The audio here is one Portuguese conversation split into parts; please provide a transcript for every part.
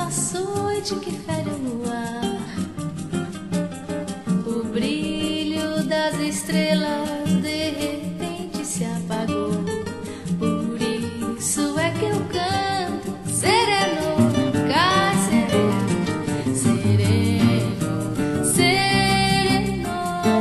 açoite que fere o luar, o brilho das estrelas de repente se apagou. Por isso é que eu canto sereno, cai sereno, sereno, sereno.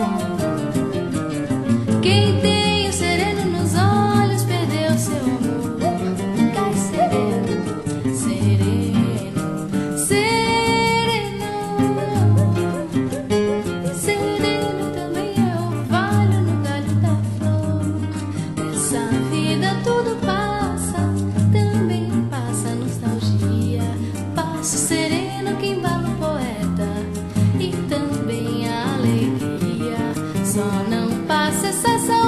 Quem tem o sereno nos olhos perdeu seu amor. Cai sereno, sereno, sereno. Sereno também é orvalho no galho da flor. Nessa vida tudo passa, também passa nostalgia. Passo sereno que embala o poeta e também a alegria. Só não passa essa saudade